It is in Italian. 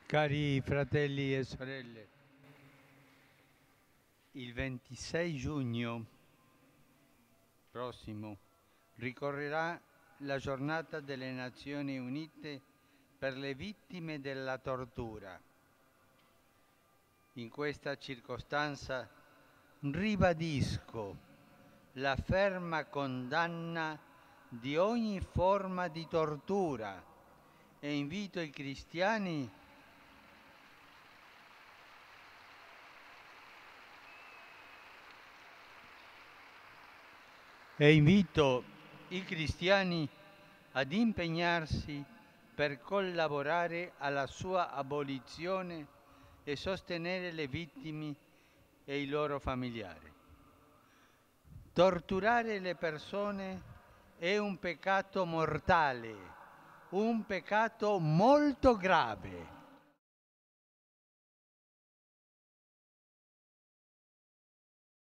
Cari fratelli e sorelle, il 26 giugno prossimo ricorrerà la giornata delle Nazioni Unite per le vittime della tortura. In questa circostanza ribadisco la ferma condanna di ogni forma di tortura e invito i cristiani ad impegnarsi per collaborare alla sua abolizione e sostenere le vittime e i loro familiari. Torturare le persone è un peccato mortale, un peccato molto grave.